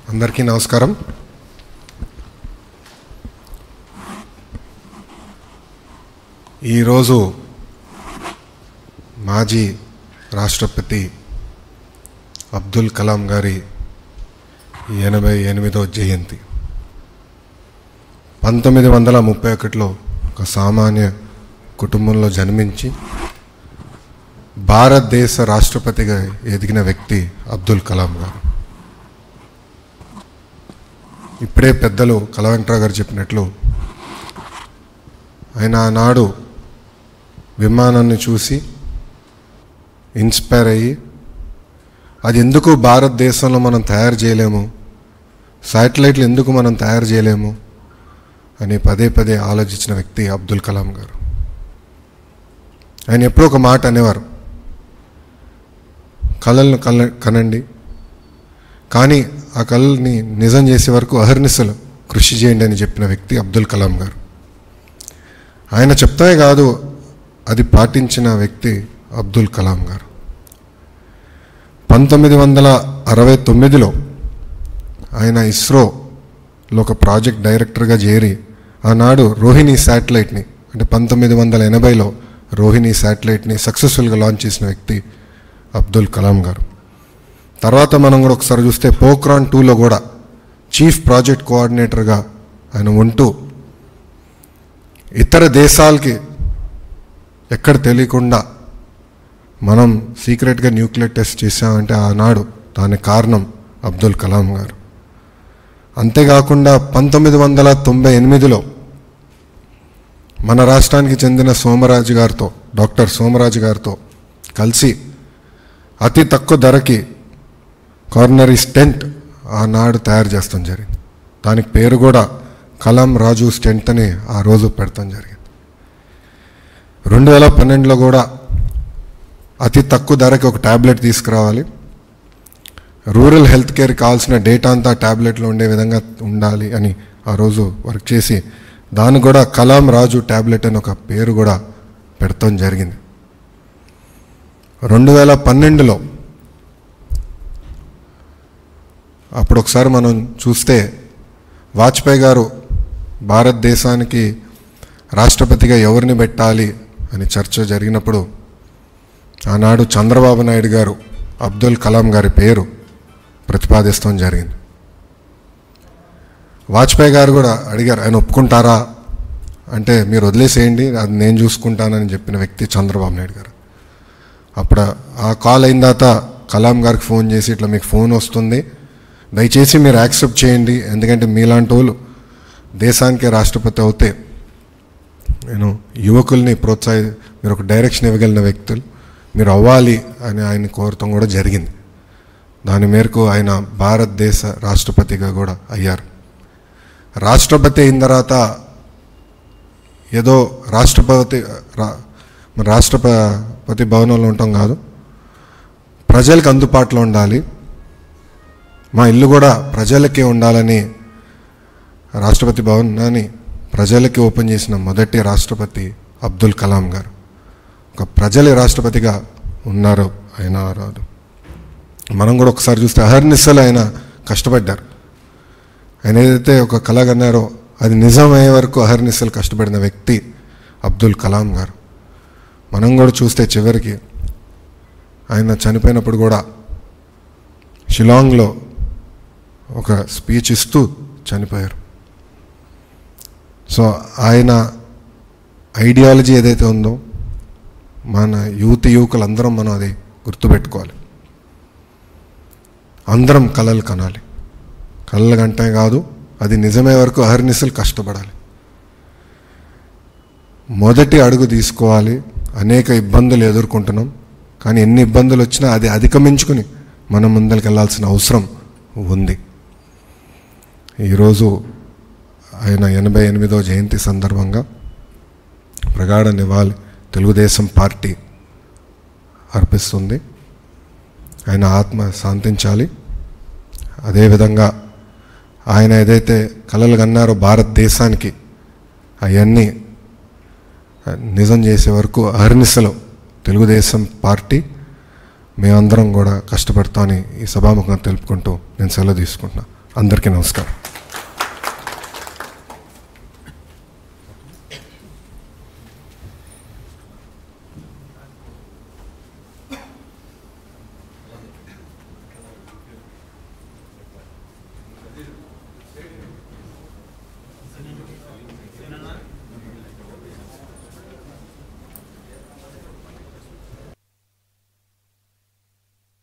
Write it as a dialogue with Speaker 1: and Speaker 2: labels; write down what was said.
Speaker 1: అందరికీ నమస్కారం. ఈరోజు మాజీ రాష్ట్రపతి అబ్దుల్ కలాం గారి 88వ జయంతి. 1931లో ఒక సామాన్య కుటుంబంలో జన్మించి భారతదేశ రాష్ట్రపతిగా ఎదిగిన వ్యక్తి అబ్దుల్ కలాం గారు. ఇప్పుడే పెద్దలు కలవెంకట్రావు గారు చెప్పినట్లు ఆయన ఆనాడు విమానాన్ని చూసి ఇన్స్పైర్ అయ్యి అది ఎందుకు భారతదేశంలో మనం తయారు చేయలేము, శాటిలైట్లు ఎందుకు మనం తయారు చేయలేము అని పదే పదే ఆలోచించిన వ్యక్తి అబ్దుల్ కలాం గారు. ఆయన ఎప్పుడూ ఒక మాట అనేవారు, కళలను కనండి, కానీ ఆ కళని నిజం చేసే వరకు అహర్నిశలు కృషి చేయండి అని చెప్పిన వ్యక్తి అబ్దుల్ కలాం గారు. ఆయన చెప్తానే కాదు, అది పాటించిన వ్యక్తి అబ్దుల్ కలాం గారు. 1969లో ఆయన ఇస్రోలో ఒక ప్రాజెక్ట్ డైరెక్టర్గా చేరి ఆనాడు రోహిణి శాటిలైట్ని, అంటే 1980లో రోహిణి శాటిలైట్ని సక్సెస్ఫుల్గా లాంచ్ చేసిన వ్యక్తి అబ్దుల్ కలాం గారు. తర్వాత మనం కూడా ఒకసారి చూస్తే పోఖ్రాన్ 2లో కూడా చీఫ్ ప్రాజెక్ట్ కోఆర్డినేటర్గా ఆయన ఉంటూ ఇతర దేశాలకి ఎక్కడ తెలియకుండా మనం సీక్రెట్గా న్యూక్లియర్ టెస్ట్ చేసామంటే ఆనాడు దానికి కారణం అబ్దుల్ కలాం గారు. అంతేకాకుండా 1998లో మన రాష్ట్రానికి చెందిన సోమరాజు గారితో, డాక్టర్ సోమరాజు గారితో కలిసి అతి తక్కువ ధరకి కార్నరీ స్టెంట్ ఆనాడు తయారు చేస్తాం జరిగింది. దానికి పేరు కూడా కలాం రాజు స్టెంట్ అని ఆ రోజు పెడతాం జరిగింది. 2012లో కూడా అతి తక్కువ ధరకి ఒక ట్యాబ్లెట్ తీసుకురావాలి, రూరల్ హెల్త్ కేర్కి కావాల్సిన డేటా అంతా ట్యాబ్లెట్లో ఉండే విధంగా ఉండాలి అని ఆ రోజు వర్క్ చేసి దాన్ని కూడా కలాం రాజు ట్యాబ్లెట్ అని ఒక పేరు కూడా పెడతాం జరిగింది. 2012లో అప్పుడు ఒకసారి మనం చూస్తే వాజ్పేయి గారు భారతదేశానికి రాష్ట్రపతిగా ఎవరిని పెట్టాలి అని చర్చ జరిగినప్పుడు ఆనాడు చంద్రబాబు నాయుడు గారు అబ్దుల్ కలాం గారి పేరు ప్రతిపాదిస్తాం జరిగింది. వాజ్పేయి గారు కూడా అడిగారు, ఆయన ఒప్పుకుంటారా అంటే మీరు వదిలేసేయండి, అది నేను చూసుకుంటానని చెప్పిన వ్యక్తి చంద్రబాబు నాయుడు గారు. అప్పుడు ఆ కాల్ అయిన తర్వాత కలాం గారికి ఫోన్ చేసి, ఇట్లా మీకు ఫోన్ వస్తుంది, దయచేసి మీరు యాక్సెప్ట్ చేయండి, ఎందుకంటే మీలాంటి వాళ్ళు దేశానికి రాష్ట్రపతి అవుతే నేను యువకుల్ని మీరు ఒక డైరెక్షన్ ఇవ్వగలిగిన వ్యక్తులు మీరు అవ్వాలి అని ఆయన కోరటం కూడా జరిగింది. దాని మేరకు ఆయన భారతదేశ రాష్ట్రపతిగా కూడా అయ్యారు. రాష్ట్రపతి అయిన తర్వాత ఏదో రాష్ట్రపతి భవనంలో ఉంటాం కాదు, ప్రజలకు అందుబాటులో ఉండాలి, మా ఇల్లు కూడా ప్రజలకే ఉండాలని రాష్ట్రపతి భవనాన్ని ప్రజలకి ఓపెన్ చేసిన మొదటి రాష్ట్రపతి అబ్దుల్ కలాం గారు. ఒక ప్రజల రాష్ట్రపతిగా ఉన్నారు ఆయన. మనం కూడా ఒకసారి చూస్తే అహర్నిశలు ఆయన కష్టపడ్డారు. ఆయన ఏదైతే ఒక కళ కన్నారో అది నిజమయ్యే వరకు అహర్నిశలు కష్టపడిన వ్యక్తి అబ్దుల్ కలాం గారు. మనం కూడా చూస్తే చివరికి ఆయన చనిపోయినప్పుడు కూడా షిలాంగ్లో ఒక స్పీచ్ ఇస్తూ చనిపోయారు. సో ఆయన ఐడియాలజీ ఏదైతే ఉందో మన యువకులందరం మనం అది గుర్తుపెట్టుకోవాలి. అందరం కళలు కనాలి, కళలు కంటే కాదు అది నిజమే వరకు అహర్నిశలు కష్టపడాలి, మొదటి అడుగు తీసుకోవాలి. అనేక ఇబ్బందులు ఎదుర్కొంటున్నాం, కానీ ఎన్ని ఇబ్బందులు వచ్చినా అది అధిగమించుకుని మనం ముందరికి వెళ్ళాల్సిన అవసరం ఉంది. ఈరోజు ఆయన 88వ జయంతి సందర్భంగా ప్రగాఢ నివాళి తెలుగుదేశం పార్టీ అర్పిస్తుంది. ఆయన ఆత్మ శాంతించాలి. అదేవిధంగా ఆయన ఏదైతే కలలు కన్నారో భారతదేశానికి అవన్నీ నిజం చేసే వరకు అహర్నిశలో తెలుగుదేశం పార్టీ మేమందరం కూడా కష్టపడతామని ఈ సభాముఖంగా తెలుపుకుంటూ నేను సెలవు తీసుకుంటున్నాను. అందరికీ నమస్కారం.